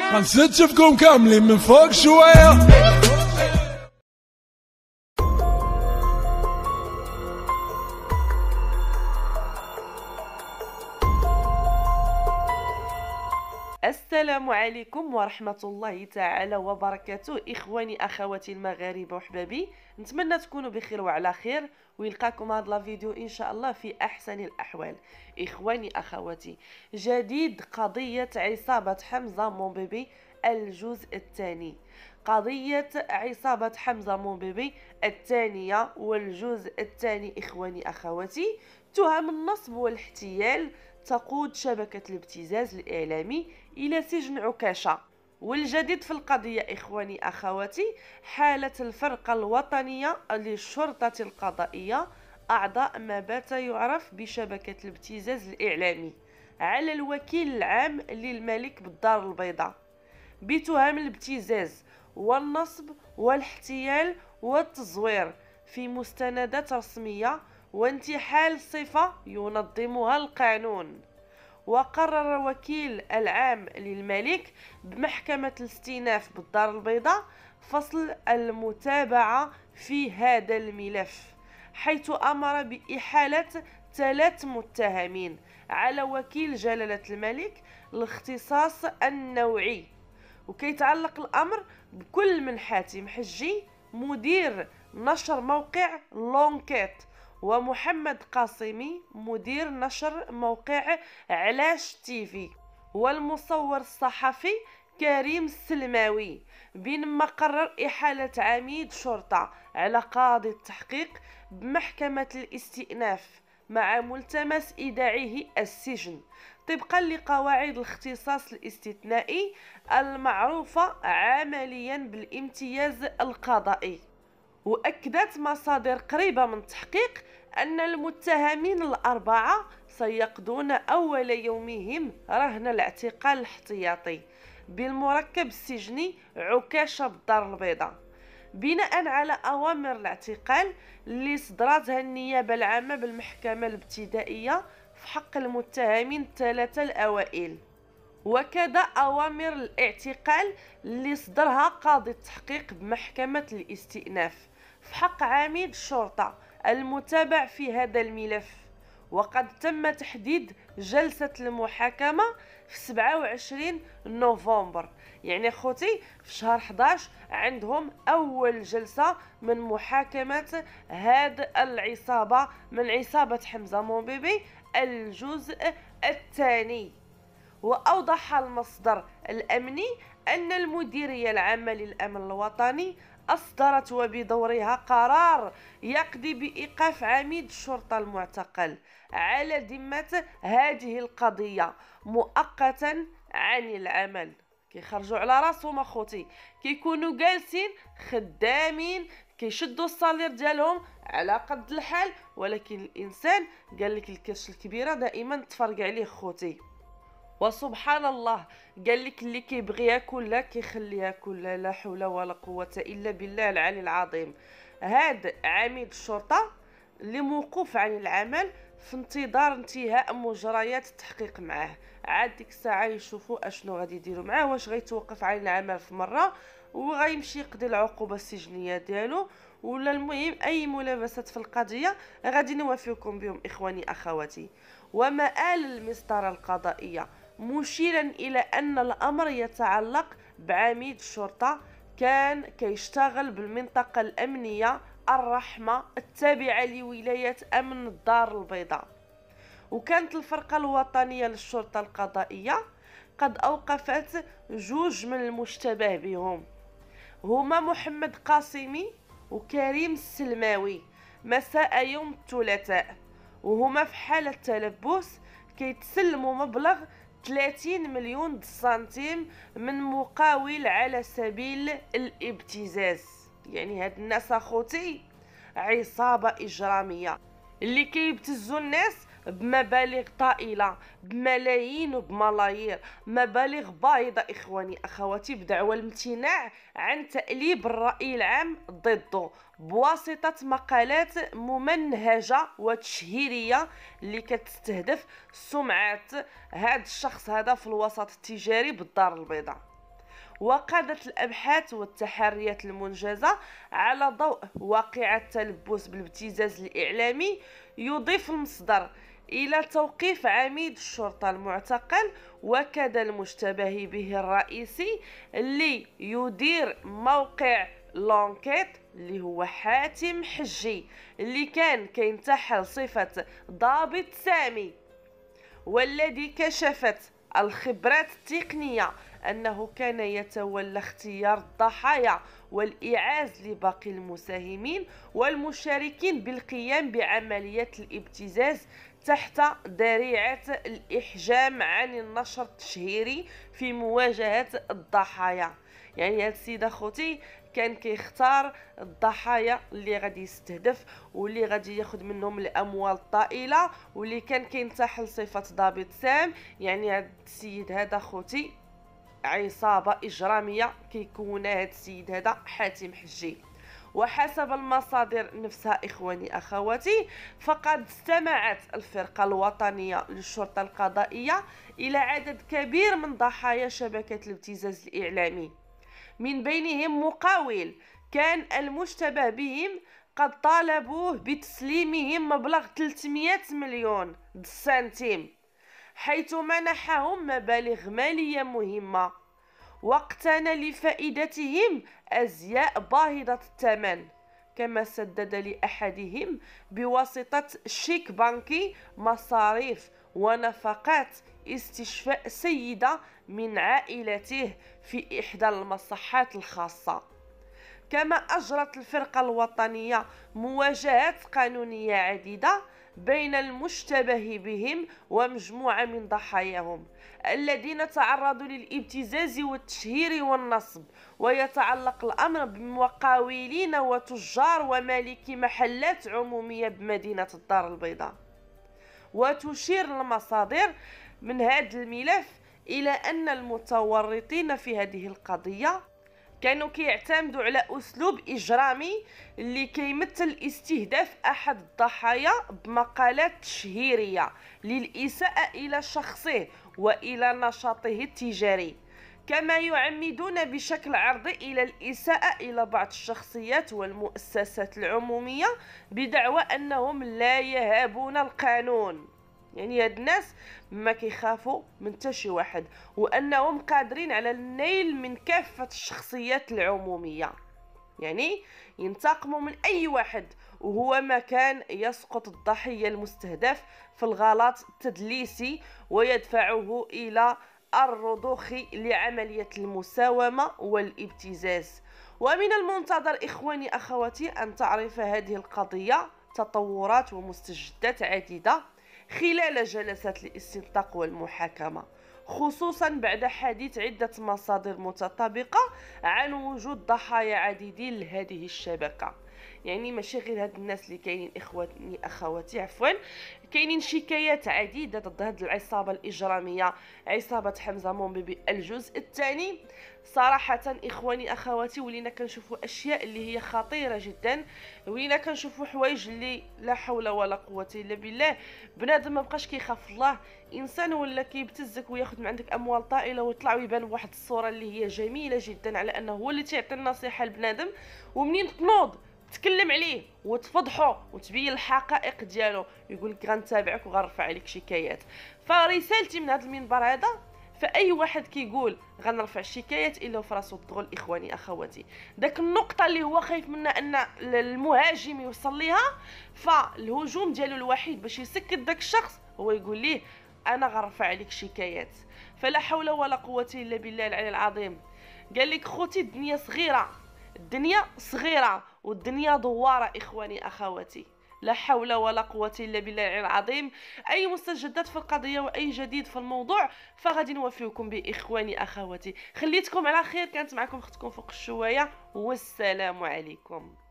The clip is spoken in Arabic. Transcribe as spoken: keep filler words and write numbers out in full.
هنستشفكم كاملين من فوق شوية. السلام عليكم ورحمة الله تعالى وبركاته. إخواني أخواتي المغاربة وحبابي، نتمنى تكونوا بخير وعلى خير، ويلقاكم هذا الفيديو إن شاء الله في أحسن الأحوال. إخواني أخواتي، جديد قضية عصابة حمزة مونبيبي الجزء الثاني. قضية عصابة حمزة مونبيبي الثانية والجزء الثاني. إخواني أخواتي، تهم النصب والاحتيال تقود شبكة الابتزاز الإعلامي إلى سجن عكاشة. والجديد في القضية إخواني أخواتي، حالة الفرقة الوطنية للشرطة القضائية أعضاء ما بات يعرف بشبكة الابتزاز الإعلامي على الوكيل العام للملك بالدار البيضاء بتهم الابتزاز والنصب والاحتيال والتزوير في مستندات رسمية وانتحال صفة ينظمها القانون. وقرر وكيل العام للملك بمحكمة الاستئناف بالدار البيضاء فصل المتابعة في هذا الملف، حيث أمر بإحالة ثلاث متهمين على وكيل جلالة الملك الاختصاص النوعي. وكيتعلق الأمر بكل من حاتم حجي مدير نشر موقع لونكيت، ومحمد قاسمي مدير نشر موقع علاش تيفي، والمصور الصحفي كريم السلماوي، بينما قرر إحالة عميد شرطة على قاضي التحقيق بمحكمة الاستئناف مع ملتمس إيداعه السجن طبقا لقواعد الاختصاص الاستثنائي المعروفة عمليا بالامتياز القضائي. وأكدت مصادر قريبة من التحقيق أن المتهمين الأربعة سيقضون أول يومهم رهن الاعتقال الاحتياطي بالمركب السجني عكاشة بالدار البيضاء، بناء على أوامر الاعتقال اللي صدرتها النيابة العامة بالمحكمة الابتدائية في حق المتهمين الثلاثة الأوائل، وكذا أوامر الاعتقال اللي صدرها قاضي التحقيق بمحكمة الاستئناف في حق عميد الشرطة المتابع في هذا الملف. وقد تم تحديد جلسة المحاكمة في سبعة وعشرين نوفمبر، يعني خوتي في شهر أحد عشر عندهم أول جلسة من محاكمة هذه العصابة من عصابة حمزة مونبيبي الجزء الثاني. وأوضح المصدر الأمني أن المديرية العامة للأمن الوطني أصدرت وبدورها قرار يقضي بإيقاف عميد الشرطة المعتقل على ذمة هذه القضية مؤقتا عن العمل. كيخرجوا على راسهم اخوتي، كيكونوا جالسين خدامين كيشدوا الصالير ديالهم على قد الحال، ولكن الانسان قال لك الكرش الكبيره دائما تفرق عليه خوتي. وسبحان الله، قال لك اللي كيبغي ياكل لا كيخلي ياكل، لا حول ولا قوه الا بالله العلي العظيم. هذا عميد الشرطه اللي موقوف عن العمل في انتظار انتهاء مجريات التحقيق معاه، عاد ديك الساعه يشوفوا اشنو غادي يديروا معاه، واش غيتوقف عن العمل في مره وغيمشي يقضي العقوبه السجنيه ديالو، ولا المهم اي ملابسات في القضيه غادي نوافقكم بهم اخواني اخواتي. ومآل المسطره القضائيه مشيرا الى ان الامر يتعلق بعميد الشرطه كان كيشتغل بالمنطقه الامنيه الرحمه التابعه لولايه امن الدار البيضاء. وكانت الفرقه الوطنيه للشرطه القضائيه قد اوقفت جوج من المشتبه بهم، هما محمد قاسمي وكريم السلماوي، مساء يوم الثلاثاء، وهما في حاله تلبس كيتسلموا مبلغ ثلاثين مليون سنتيم من مقاول على سبيل الابتزاز. يعني هاد الناس اخوتي عصابه اجراميه اللي كيبتزوا الناس بمبالغ طائله، بملايين وبملايير، مبالغ بايظه اخواني اخواتي، بدعوى الامتناع عن تأليب الرأي العام ضده بواسطه مقالات ممنهجه وتشهيريه اللي كتستهدف سمعه هذا الشخص هذا في الوسط التجاري بالدار البيضاء. وقادت الأبحاث والتحريات المنجزة على ضوء واقعة التلبس بالابتزاز الإعلامي يضيف المصدر إلى توقيف عميد الشرطة المعتقل وكذا المشتبه به الرئيسي اللي يدير موقع لونكيت اللي هو حاتم حجي اللي كان كينتحل صفة ضابط سامي، والذي كشفت الخبرات التقنية أنه كان يتولى اختيار الضحايا والإعاز لباقي المساهمين والمشاركين بالقيام بعملية الابتزاز تحت ذريعة الإحجام عن النشر التشهيري في مواجهة الضحايا. يعني هاد السيد اخوتي كان كيختار الضحايا اللي غادي يستهدف واللي غادي ياخذ منهم الاموال الطائله واللي كان كينتحل صفه ضابط سام. يعني هاد السيد هذا اخوتي عصابه اجراميه كيكونها هاد السيد هذا حاتم حجي. وحسب المصادر نفسها إخواني أخواتي فقد استمعت الفرقة الوطنية للشرطة القضائية إلى عدد كبير من ضحايا شبكة الابتزاز الإعلامي، من بينهم مقاول كان المشتبه بهم قد طالبوه بتسليمهم مبلغ ثلاثمئة مليون سنتيم، حيث منحهم مبالغ مالية مهمة واقتنى لفائدتهم أزياء باهظة الثمن، كما سدد لأحدهم بواسطة شيك بنكي مصاريف ونفقات استشفاء سيدة من عائلته في إحدى المصحات الخاصة. كما أجرت الفرقة الوطنية مواجهات قانونية عديدة بين المشتبه بهم ومجموعة من ضحاياهم الذين تعرضوا للابتزاز والتشهير والنصب، ويتعلق الأمر بمقاولين وتجار ومالكي محلات عمومية بمدينة الدار البيضاء. وتشير المصادر من هذا الملف إلى أن المتورطين في هذه القضية كانوا كيعتمدوا على أسلوب إجرامي اللي كيمثل استهداف أحد الضحايا بمقالات تشهيرية للإساءة إلى شخصه وإلى نشاطه التجاري، كما يعمدون بشكل عرضي إلى الإساءة إلى بعض الشخصيات والمؤسسات العمومية بدعوى أنهم لا يهابون القانون. يعني هاد الناس ما كيخافوا من حتى شي واحد وانهم قادرين على النيل من كافه الشخصيات العموميه، يعني ينتقموا من اي واحد وهو ما كان يسقط الضحيه المستهدف في الغلط التدليسي ويدفعه الى الرضوخ لعمليه المساومه والابتزاز. ومن المنتظر إخواني أخواتي أن تعرف هذه القضية تطورات ومستجدات عديدة خلال جلسات الاستنطاق والمحاكمة، خصوصا بعد حديث عدة مصادر متطابقة عن وجود ضحايا عديدين لهذه الشبكة. يعني ماشي غير هاد الناس اللي كاينين اخواني اخواتي عفوا، كاينين شكايات عديده ضد هاد العصابه الاجراميه عصابه حمزه مومبيبي الجزء الثاني. صراحه اخواني اخواتي ولينا كنشوفوا اشياء اللي هي خطيره جدا، ولينا كنشوفوا حوايج اللي لا حول ولا قوه الا بالله. بنادم ما بقاش كيخاف الله، انسان ولا كيبتزك وياخذ من عندك اموال طائله ويطلع ويبان بواحد الصوره اللي هي جميله جدا على انه هو اللي تيعطي النصيحه لبنادم، ومنين تنوض تكلم عليه وتفضحه وتبين الحقائق ديالو يقول لك غنتابعك وغنرفع عليك شكايات. فرسالتي من هذا المنبر هذا فاي واحد كيقول غنرفع شكايات الا فراسو الضغل اخواني اخواتي، داك النقطه اللي هو خايف منها ان المهاجم يوصل ليها، فالهجوم ديالو الوحيد باش يسكت داك الشخص هو يقول ليه انا غنرفع عليك شكايات. فلا حول ولا قوه الا بالله العلي العظيم. قال لك خوتي الدنيا صغيره، الدنيا صغيرة والدنيا دوارة إخواني أخواتي، لا حول ولا قوة إلا بالله العظيم. أي مستجدات في القضية وأي جديد في الموضوع فغادي نوفيكم بإخواني أخواتي. خليتكم على خير، كانت معكم أختكم فوق الشواية والسلام عليكم.